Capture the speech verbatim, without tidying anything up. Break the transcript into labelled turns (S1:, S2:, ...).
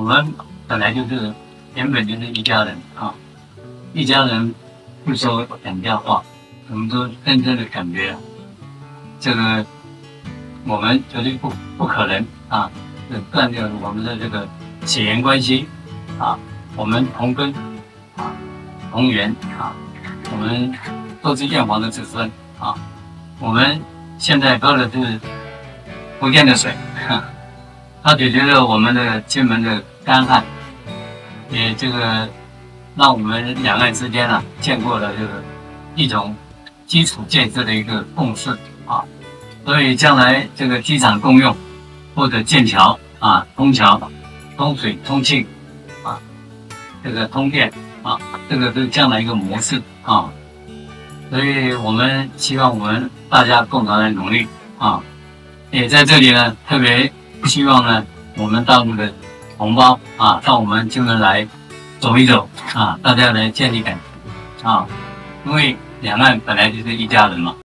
S1: 们本来就是原本就是一家人啊，一家人不说讲家话，我们都认真的感觉，这个我们绝对不不可能啊，断掉我们的这个血缘关系啊，我们同根啊，同源啊，我们都是燕王的子孙啊，我们现在喝的是福建的水。它解决了我们的金门的干旱，也这个让我们两岸之间啊建构了这个一种基础建设的一个共识啊，所以将来这个机场共用或者建桥啊、通桥、通水、通气啊，这个通电啊，这个是将来一个模式啊，所以我们希望我们大家共同来努力啊，也在这里呢特别。希望呢，我们大陆的同胞啊，到我们金门来走一走啊，大家来建立感情啊，因为两岸本来就是一家人嘛。